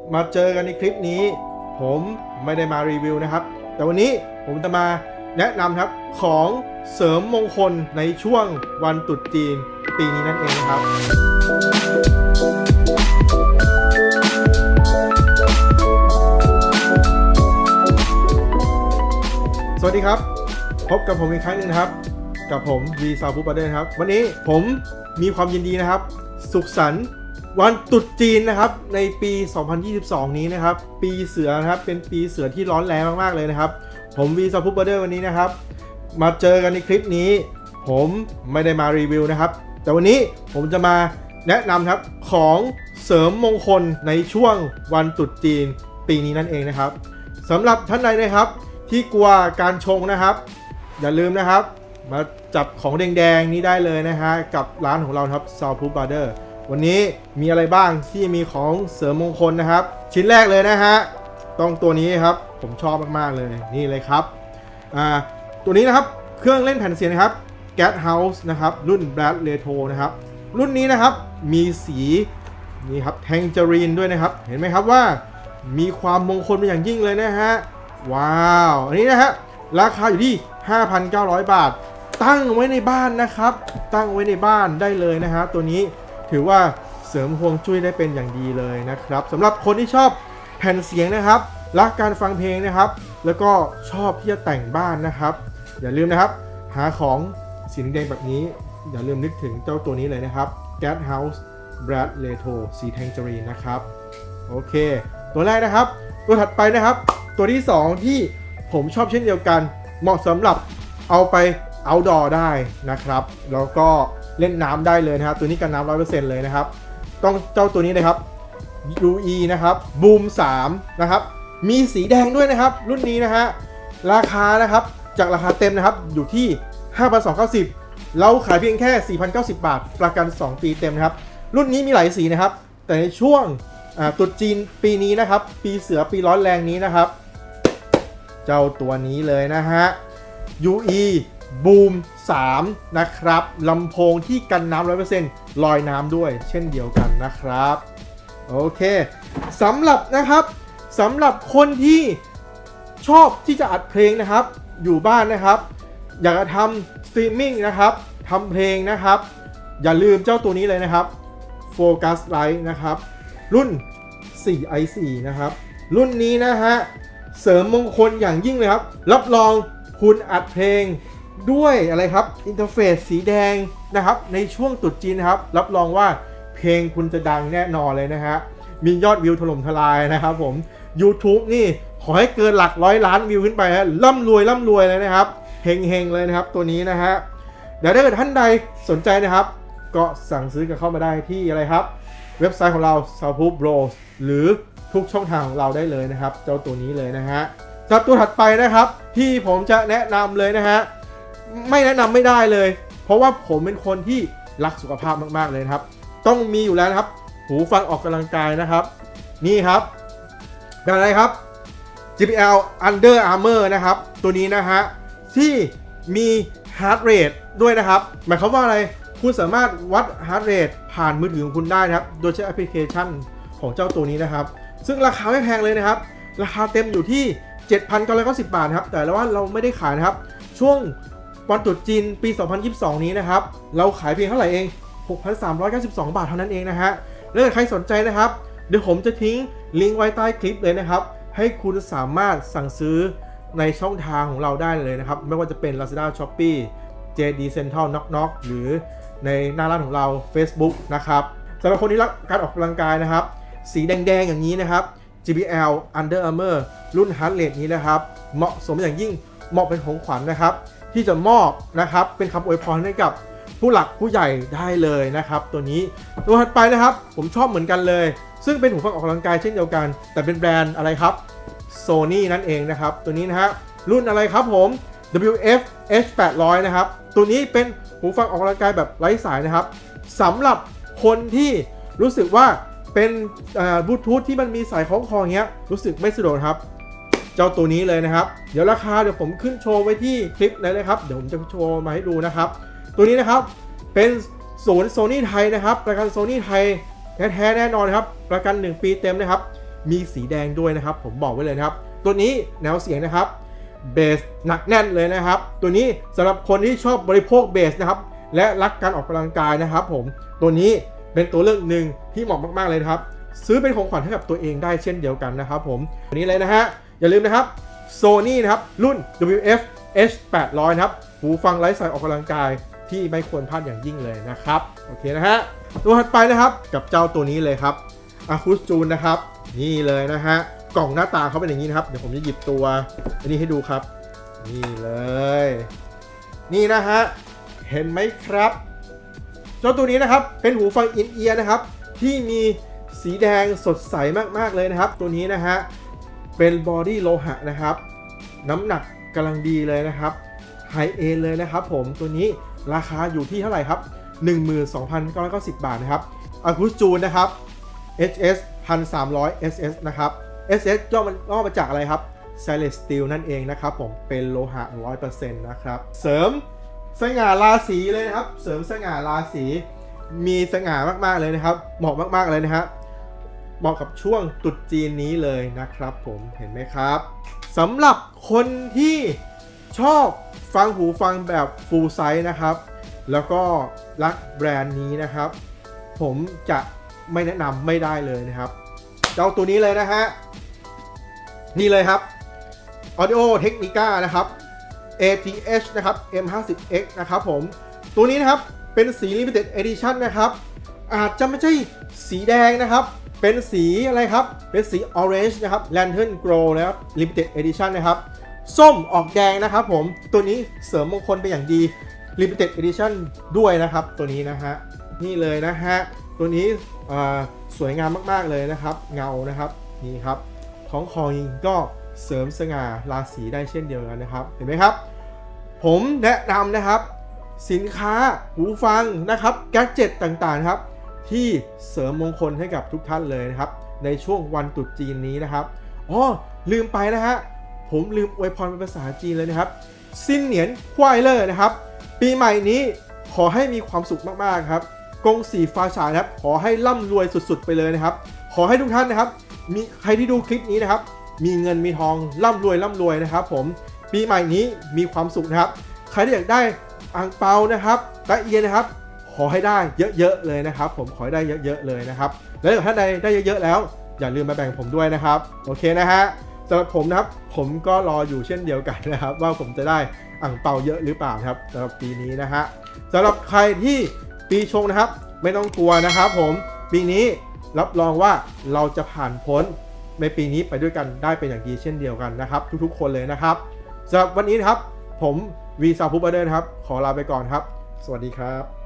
มาเจอกันในคลิปนี้ผมไม่ได้มารีวิวนะครับแต่วันนี้ผมจะมาแนะนำครับของเสริมมงคลในช่วงวันตรุษจีนปีนี้นั่นเองนะครับสวัสดีครับพบกับผมอีกครั้งหนึ่งนะครับกับผมวีซาฟูปาเดอร์ครับวันนี้ผมมีความยินดีนะครับสุขสันต์วันตรุษจีนนะครับในปี 2022 นี้นะครับปีเสือนะครับเป็นปีเสือที่ร้อนแรงมากๆเลยนะครับผมวีซาฟูปาเดอร์วันนี้นะครับมาเจอกันในคลิปนี้ผมไม่ได้มารีวิวนะครับแต่วันนี้ผมจะมาแนะนำครับของเสริมมงคลในช่วงวันตรุษจีนปีนี้นั่นเองนะครับสำหรับท่านใดนะครับที่กลัวการชงนะครับอย่าลืมนะครับมาจับของแดงๆนี้ได้เลยนะฮะกับร้านของเราครับซาวพูบาร์เดอร์วันนี้มีอะไรบ้างที่มีของเสริมมงคลนะครับชิ้นแรกเลยนะฮะต้องตัวนี้ครับผมชอบมากๆเลยนี่เลยครับตัวนี้นะครับเครื่องเล่นแผ่นเสียงนะครับ Gas House นะครับรุ่น Black Retro นะครับรุ่นนี้นะครับมีสีนี่ครับแทงเจอรีนด้วยนะครับเห็นไหมครับว่ามีความมงคลเป็นอย่างยิ่งเลยนะฮะว้าวอันนี้นะฮะราคาอยู่ที่ 5,900 บาทตั้งไว้ในบ้านนะครับตั้งไว้ในบ้านได้เลยนะฮะตัวนี้ถือว่าเสริมฮวงจุ้ยได้เป็นอย่างดีเลยนะครับสำหรับคนที่ชอบแผ่นเสียงนะครับรักการฟังเพลงนะครับแล้วก็ชอบที่จะแต่งบ้านนะครับอย่าลืมนะครับหาของสีแดงแบบนี้อย่าลืมนึกถึงเจ้าตัวนี้เลยนะครับ Gas House Black Retro สีแทงเจอรีนนะครับโอเคตัวแรกนะครับตัวถัดไปนะครับตัวที่2ที่ผมชอบเช่นเดียวกันเหมาะสำหรับเอาไปoutdoorได้นะครับแล้วก็เล่นน้ำได้เลยนะครับตัวนี้กันน้ำ 100% เลยนะครับต้องเจ้าตัวนี้นะครับ UE นะครับ Boom 3นะครับมีสีแดงด้วยนะครับรุ่นนี้นะฮะราคานะครับจากราคาเต็มนะครับอยู่ที่ 5,290 เราขายเพียงแค่ 4,090 บาทประกัน2ปีเต็มนะครับรุ่นนี้มีหลายสีนะครับแต่ในช่วงตรุษจีนปีนี้นะครับปีเสือปีร้อนแรงนี้นะครับเจ้าตัวนี้เลยนะฮะ UE Boom 3นะครับลำโพงที่กันน้ำ 100% ลอยน้ำด้วยเช่นเดียวกันนะครับโอเคสำหรับคนที่ชอบที่จะอัดเพลงนะครับอยู่บ้านนะครับอยากจะทำสตรีมมิ่งนะครับทำเพลงนะครับอย่าลืมเจ้าตัวนี้เลยนะครับ Focus Lite นะครับรุ่น 4i4 นะครับรุ่นนี้นะฮะเสริมมงคลอย่างยิ่งเลยครับรับรองคุณอัดเพลงด้วยอะไรครับอินเทอร์เฟซสีแดงนะครับในช่วงตรุษจีนนะครับรับรองว่าเพลงคุณจะดังแน่นอนเลยนะฮะมียอดวิวถล่มทลายนะครับผม YouTube นี่ขอให้เกินหลัก100 ล้านวิวขึ้นไปฮะร่ำรวยเลยนะครับเฮงเลยนะครับตัวนี้นะฮะเดี๋ยวถ้าเกิดท่านใดสนใจนะครับก็สั่งซื้อกันเข้ามาได้ที่อะไรครับเว็บไซต์ของเรา Soundproof Bros หรือทุกช่องทางของเราได้เลยนะครับเจ้าตัวนี้เลยนะฮะจากตัวถัดไปนะครับที่ผมจะแนะนำเลยนะฮะไม่แนะนำไม่ได้เลยเพราะว่าผมเป็นคนที่รักสุขภาพมากๆเลยครับต้องมีอยู่แล้วนะครับหูฟังออกกำลังกายนะครับนี่ครับเป็นอะไรครับ JBL Under Armour นะครับตัวนี้นะฮะที่มี Heart Rate ด้วยนะครับหมายความว่าอะไรคุณสามารถวัด Heart Rate ผ่านมือถือของคุณได้นะครับโดยใช้แอปพลิเคชันของเจ้าตัวนี้นะครับซึ่งราคาไม่แพงเลยนะครับราคาเต็มอยู่ที่ 7,990 บาทครับแต่ว่าเราไม่ได้ขายนะครับช่วงวันตรุษจีนปี 2022 นี้นะครับเราขายเพียงเท่าไหร่เอง 6,392 บาทเท่านั้นเองนะฮะแล้วถ้าใครสนใจนะครับเดี๋ยวผมจะทิ้งลิงก์ไว้ใต้คลิปเลยนะครับให้คุณสามารถสั่งซื้อในช่องทางของเราได้เลยนะครับไม่ว่าจะเป็น Lazada Shopee JD Central Knock Knock หรือในหน้าร้านของเรา Facebook นะครับสำหรับคนที่รักการออกกำลังกายนะครับสีแดงๆอย่างนี้นะครับ JBL Under Armour รุ่น Heart Rate นี้นะครับเหมาะสมอย่างยิ่งเหมาะเป็นของขวัญนะครับที่จะมอบนะครับเป็นคำอวยพรให้กับผู้หลักผู้ใหญ่ได้เลยนะครับตัวนี้ตัวถัดไปนะครับผมชอบเหมือนกันเลยซึ่งเป็นหูฟังออกกำลังกายเช่นเดียวกันแต่เป็นแบรนด์อะไรครับ Sony นั่นเองนะครับตัวนี้นะฮะรุ่นอะไรครับผม WF H800 นะครับตัวนี้เป็นหูฟังออกกำลังกายแบบไร้สายนะครับสำหรับคนที่รู้สึกว่าเป็นบลูทูธที่มันมีสายคล้องคออย่างเงี้ยรู้สึกไม่สะดวกครับเจ้าตัวนี้เลยนะครับเดี๋ยวราคาเดี๋ยวผมขึ้นโชว์ไว้ที่คลิปเลยนะครับเดี๋ยวผมจะโชว์มาให้ดูนะครับตัวนี้นะครับเป็นศูนย์โซนี่ไทยนะครับประกันโซนี่ไทยแท้ๆแน่นอนครับประกัน1 ปีเต็มนะครับมีสีแดงด้วยนะครับผมบอกไว้เลยนะครับตัวนี้แนวเสียงนะครับเบสหนักแน่นเลยนะครับตัวนี้สำหรับคนที่ชอบบริโภคเบสนะครับและรักการออกกำลังกายนะครับผมตัวนี้เป็นตัวเลือกหนึ่งที่เหมาะมากๆเลยนะครับซื้อเป็นของขวัญให้กับตัวเองได้เช่นเดียวกันนะครับผมตัวนี้เลยนะฮะอย่าลืมนะครับ Sony นะครับรุ่น WF H800 นะครับหูฟังไร้สายออกกำลังกายที่ไม่ควรพลาดอย่างยิ่งเลยนะครับโอเคนะฮะตัวถัดไปนะครับกับเจ้าตัวนี้เลยครับ Asus June นะครับนี่เลยนะฮะกล่องหน้าตาเขาเป็นอย่างนี้นะครับเดี๋ยวผมจะหยิบตัวอันนี้ให้ดูครับนี่เลยนี่นะฮะเห็นไหมครับเจ้าตัวนี้นะครับเป็นหูฟังอินเอียร์นะครับที่มีสีแดงสดใสมากๆเลยนะครับตัวนี้นะฮะเป็นบอดี้โลหะนะครับน้ำหนักกำลังดีเลยนะครับไฮเอนเลยนะครับผมตัวนี้ราคาอยู่ที่เท่าไหร่ครับ 12,990 บาทนะครับ Asus June นะครับ HS 1300 SS นะครับ SS ย่อมาจากอะไรครับ Stainless Steel นั่นเองนะครับผมเป็นโลหะ 100% นะครับเสริมสง่าราศีเลยนะครับเสริมสง่าราศีมีสง่ามากๆเลยนะครับเหมาะมากๆเลยนะฮะเหมาะกับช่วงตรุษจีนนี้เลยนะครับผมเห็นไหมครับสำหรับคนที่ชอบฟังหูฟังแบบ full size นะครับแล้วก็รักแบรนด์นี้นะครับผมจะไม่แนะนำไม่ได้เลยนะครับเจ้าตัวนี้เลยนะฮะนี่เลยครับ Audio Technica นะครับ ATH นะครับ M50X นะครับผมตัวนี้นะครับเป็นสี Limited Edition นะครับอาจจะไม่ใช่สีแดงนะครับเป็นสีอะไรครับเป็นสี Orange นะครับ Lantern Glow นะครับ Limited Edition นะครับส้มออกแดงนะครับผมตัวนี้เสริมมงคลเป็นอย่างดี Limited Edition ด้วยนะครับตัวนี้นะฮะนี่เลยนะฮะตัวนี้สวยงามมากๆเลยนะครับเงานะครับนี่ครับของคอยิงก็เสริมสง่าราศีได้เช่นเดียวกันนะครับเห็นไหมครับผมแนะนำนะครับสินค้าหูฟังนะครับแกดเจ็ตต่างๆครับที่เสริมมงคลให้กับทุกท่านเลยนะครับในช่วงวันตรุษจีนนี้นะครับอ๋อลืมไปนะฮะผมลืมอวยพรเป็นภาษาจีนเลยนะครับซินเหนียนควายเลอร์นะครับปีใหม่นี้ขอให้มีความสุขมากๆครับกงสีฟ้าฉายครับขอให้ร่ำรวยสุดๆไปเลยนะครับขอให้ทุกท่านนะครับมีใครที่ดูคลิปนี้นะครับมีเงินมีทองร่ำรวยนะครับผมปีใหม่นี้มีความสุขนะครับใครที่อยากได้อ่างเปานะครับตะเอียนนะครับขอให้ได้เยอะๆเลยนะครับผมขอให้ได้เยอะๆเลยนะครับแล้วถ้าได้เยอะๆแล้วอย่าลืมมาแบ่งผมด้วยนะครับโอเคนะฮะสำหรับผมนะครับผมก็รออยู่เช่นเดียวกันนะครับว่าผมจะได้อ่างเปาเยอะหรือเปล่าครับสำหรับปีนี้นะฮะสำหรับใครที่ปีชงนะครับไม่ต้องกลัวนะครับผมปีนี้รับรองว่าเราจะผ่านพ้นในปีนี้ไปด้วยกันได้เป็นอย่างดีเช่นเดียวกันนะครับทุกๆคนเลยนะครับสำหรับวันนี้นะครับผมวีซาพูบเดอร์นะครับขอลาไปก่อนครับสวัสดีครับ